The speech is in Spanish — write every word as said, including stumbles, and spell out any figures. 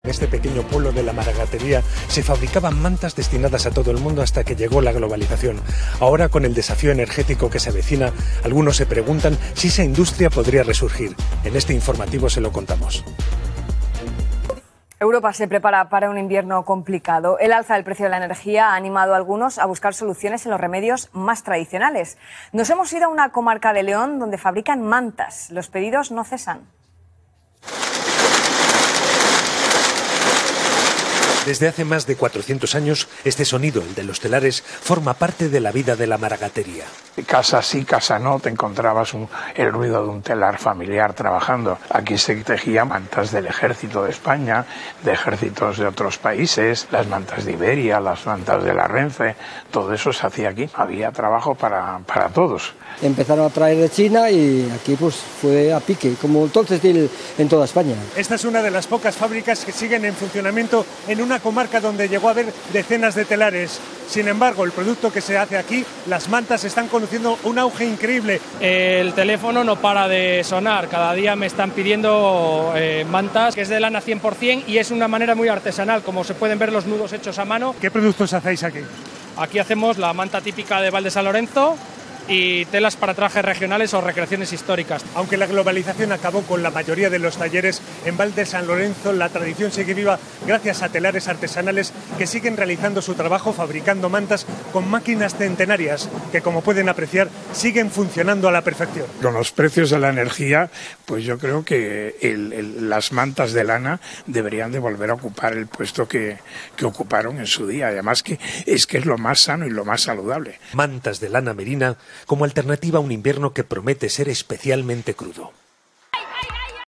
En este pequeño pueblo de la maragatería se fabricaban mantas destinadas a todo el mundo hasta que llegó la globalización. Ahora, con el desafío energético que se avecina, algunos se preguntan si esa industria podría resurgir. En este informativo se lo contamos. Europa se prepara para un invierno complicado. El alza del precio de la energía ha animado a algunos a buscar soluciones en los remedios más tradicionales. Nos hemos ido a una comarca de León donde fabrican mantas. Los pedidos no cesan. Desde hace más de cuatrocientos años, este sonido, el de los telares, forma parte de la vida de la maragatería. Casa sí, casa no, te encontrabas un, el ruido de un telar familiar trabajando. Aquí se tejían mantas del ejército de España, de ejércitos de otros países, las mantas de Iberia, las mantas de la Renfe, todo eso se hacía aquí. Había trabajo para, para todos. Empezaron a traer de China y aquí pues fue a pique, como todo el textil en toda España. Esta es una de las pocas fábricas que siguen en funcionamiento en una comarca donde llegó a haber decenas de telares. Sin embargo, el producto que se hace aquí, las mantas, están conociendo un auge increíble. El teléfono no para de sonar, cada día me están pidiendo eh, mantas, que es de lana cien por cien y es una manera muy artesanal, como se pueden ver los nudos hechos a mano. ¿Qué productos hacéis aquí? Aquí hacemos la manta típica de Val de San Lorenzo y telas para trajes regionales o recreaciones históricas. Aunque la globalización acabó con la mayoría de los talleres, en Val de San Lorenzo la tradición sigue viva gracias a telares artesanales que siguen realizando su trabajo fabricando mantas con máquinas centenarias que, como pueden apreciar, siguen funcionando a la perfección. Con los precios de la energía, pues yo creo que el, el, las mantas de lana deberían de volver a ocupar el puesto que, que ocuparon en su día. Además que es que es lo más sano y lo más saludable. Mantas de lana merina como alternativa a un invierno que promete ser especialmente crudo.